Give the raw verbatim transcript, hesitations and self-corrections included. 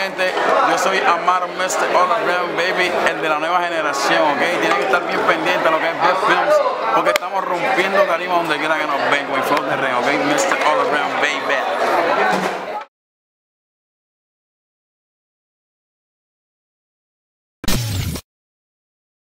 gente, yo soy Amaro, mister All Around Baby, el de la nueva generación, ¿ok? Tienen que estar bien pendientes a lo que es Best Films, porque estamos rompiendo tarima donde quiera que nos ven, con el flow de rey, ¿ok? mister All Around Baby.